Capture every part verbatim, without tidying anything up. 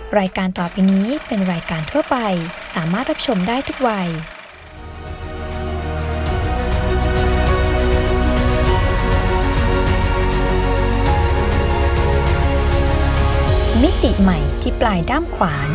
รายการต่อไปนี้เป็นรายการทั่วไปสามารถรับชมได้ทุกวัยมิติใหม่ที่ปลายด้ามขวาน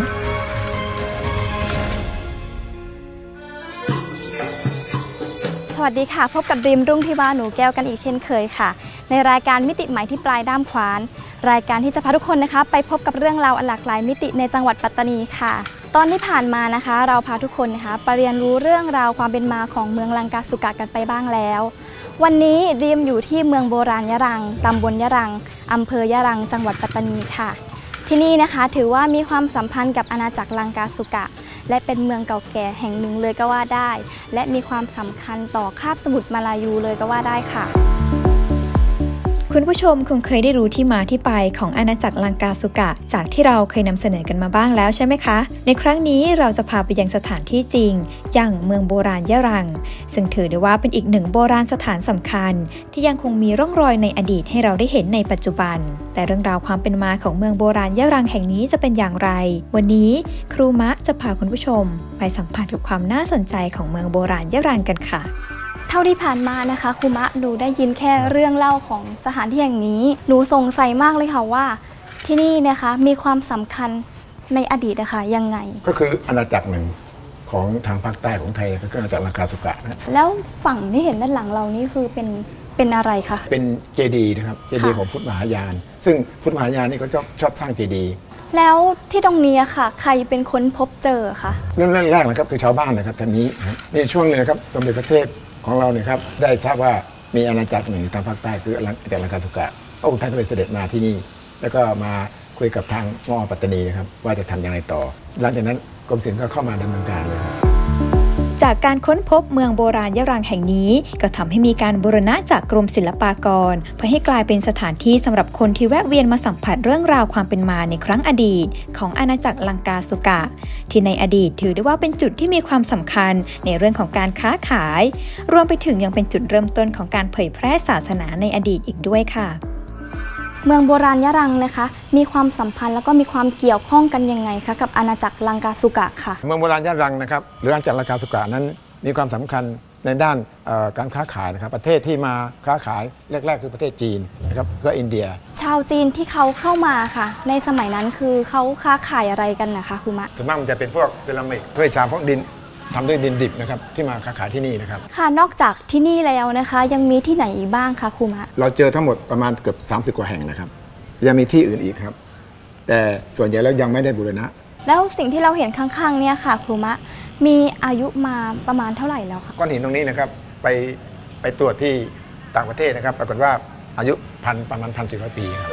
สวัสดีค่ะพบกับดรีมรุ่งที่บ้านหนูแก้วกันอีกเช่นเคยค่ะในรายการมิติใหม่ที่ปลายด้ามขวานรายการที่จะพาทุกคนนะคะไปพบกับเรื่องราวอันหลากหลายมิติในจังหวัดปัตตานีค่ะตอนที่ผ่านมานะคะเราพาทุกคนนะคะไปเรียนรู้เรื่องราวความเป็นมาของเมืองลังกาสุกะกันไปบ้างแล้ววันนี้ดรีมอยู่ที่เมืองโบราณยะรังตำบลยะรังอำเภอยะรังจังหวัดปัตตานีค่ะที่นี่นะคะถือว่ามีความสัมพันธ์กับอาณาจักรลังกาสุกะและเป็นเมืองเก่าแก่แห่งหนึ่งเลยก็ว่าได้และมีความสำคัญต่อคาบสมุทรมาลายูเลยก็ว่าได้ค่ะคุณผู้ชมคงเคยได้รู้ที่มาที่ไปของอาณาจักรลังกาสุกะจากที่เราเคยนำเสนอกันมาบ้างแล้วใช่ไหมคะในครั้งนี้เราจะพาไปยังสถานที่จริงอย่างเมืองโบราณยะรังซึ่งถือได้ว่าเป็นอีกหนึ่งโบราณสถานสำคัญที่ยังคงมีร่องรอยในอดีตให้เราได้เห็นในปัจจุบันแต่เรื่องราวความเป็นมาของเมืองโบราณยะรังแห่งนี้จะเป็นอย่างไรวันนี้ครูมะจะพาคุณผู้ชมไปสัมผัสกับความน่าสนใจของเมืองโบราณยะรังกันค่ะเท่าที่ผ่านมานะคะครูมะหนูได้ยินแค่เรื่องเล่าของสถานที่แห่งนี้หนูสงสัยมากเลยค่ะว่าที่นี่นะคะมีความสำคัญในอดีตนะคะยังไงก็คืออาณาจักรหนึ่งของทางภาคใต้ของไทยก็คืออาณาจักรลังกาสุกะนะแล้วฝั่งที่เห็นด้านหลังเรานี่คือเป็นเป็นอะไรคะเป็นเจดีย์นะครับเจดีย์ของพุทธมหายานซึ่งพุทธมหายานนี่ก็ชอบชอบสร้างเจดีย์แล้วที่ตรงนี้ค่ะใครเป็นคนพบเจอคะเรื่องแรกนะครับคือชาวบ้านนะครับท่านนี้ในช่วงนึงครับสมเด็จพระเทพของเราเนี่ยครับได้ทราบว่ามีอาณาจักรหนึ่งทางภาคใต้คืออาณาจักรลังกาสุกะพระองค์ท่านก็เลยเสด็จมาที่นี่แล้วก็มาคุยกับทางมอปัตตานีนะครับว่าจะทำอย่างไรต่อหลังจากนั้นกรมศิลป์ก็เข้ามาดำเนินการเลยครับจากการค้นพบเมืองโบราณยะรังแห่งนี้ก็ทำให้มีการบูรณะจากกรมศิลปากรเพื่อให้กลายเป็นสถานที่สำหรับคนที่แวะเวียนมาสัมผัสเรื่องราวความเป็นมาในครั้งอดีตของอาณาจักรลังกาสุกะที่ในอดีตถือได้ว่าเป็นจุดที่มีความสำคัญในเรื่องของการค้าขายรวมไปถึงยังเป็นจุดเริ่มต้นของการเผยแพร่ศาสนาในอดีตอีกด้วยค่ะเมืองโบราณยะรังนะคะมีความสัมพันธ์แล้วก็มีความเกี่ยวข้องกันยังไงคะกับอาณาจักรลังกาสุกะค่ะเมืองโบราณยะรังนะครับหรืออาณาจักรลังกาสุกะนั้นมีความสำคัญในด้านการค้าขายนะครับประเทศที่มาค้าขายแรกๆคือประเทศจีนนะครับก็อินเดียชาวจีนที่เขาเข้ามาค่ะในสมัยนั้นคือเขาค้าขายอะไรกันนะคะครูมะส่วนมากมันจะเป็นพวกเซรามิกถ้วยชามพวกดินทำด้วยดินดิบนะครับที่มาค้าขายที่นี่นะครับค่ะนอกจากที่นี่แล้วนะคะยังมีที่ไหนอีกบ้างคะครูมะเราเจอทั้งหมดประมาณเกือบสามสิบกว่าแห่งนะครับยังมีที่อื่นอีกครับแต่ส่วนใหญ่แล้วยังไม่ได้บูรณะแล้วสิ่งที่เราเห็นข้างๆเนี่ยค่ะครูมะมีอายุมาประมาณเท่าไหร่แล้วคะก้อนหินตรงนี้นะครับไปไปตรวจที่ต่างประเทศนะครับปรากฏว่าอายุพันประมาณ หนึ่งพันสี่ร้อย ปีครับ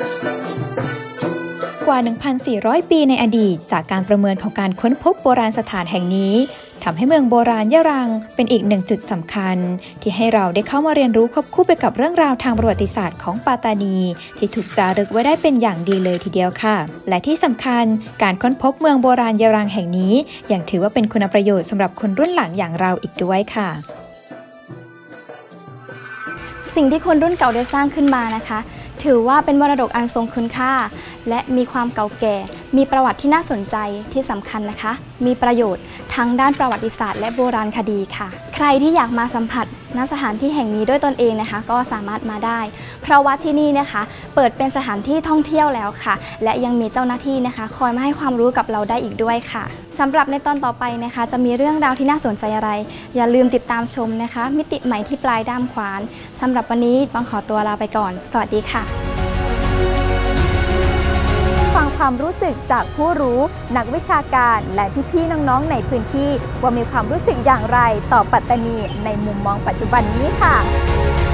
กว่า หนึ่งพันสี่ร้อย ปีในอดีตจากการประเมินของการค้นพบโบราณสถานแห่งนี้ทำให้เมืองโบราณยะรังเป็นอีกหนึ่งจุดสำคัญที่ให้เราได้เข้ามาเรียนรู้ควบคู่ไปกับเรื่องราวทางประวัติศาสตร์ของปัตตานีที่ถูกจารึกไว้ได้เป็นอย่างดีเลยทีเดียวค่ะและที่สำคัญการค้นพบเมืองโบราณยะรังแห่งนี้ยังถือว่าเป็นคุณประโยชน์สำหรับคนรุ่นหลังอย่างเราอีกด้วยค่ะสิ่งที่คนรุ่นเก่าได้สร้างขึ้นมานะคะถือว่าเป็นมรดกอันทรงคุณค่าและมีความเก่าแก่มีประวัติที่น่าสนใจที่สำคัญนะคะมีประโยชน์ทั้งด้านประวัติศาสตร์และโบราณคดีค่ะใครที่อยากมาสัมผัสณสถานที่แห่งนี้ด้วยตนเองนะคะก็สามารถมาได้เพราะว่าที่นี่นะคะเปิดเป็นสถานที่ท่องเที่ยวแล้วค่ะและยังมีเจ้าหน้าที่นะคะคอยมาให้ความรู้กับเราได้อีกด้วยค่ะสำหรับในตอนต่อไปนะคะจะมีเรื่องราวที่น่าสนใจอะไรอย่าลืมติดตามชมนะคะมิติใหม่ที่ปลายด้ามขวานสำหรับวันนี้บังขอตัวลาไปก่อนสวัสดีค่ะฟังความรู้สึกจากผู้รู้นักวิชาการและพี่ๆน้องๆในพื้นที่ว่ามีความรู้สึกอย่างไรต่อปัตตานีในมุมมองปัจจุบันนี้ค่ะ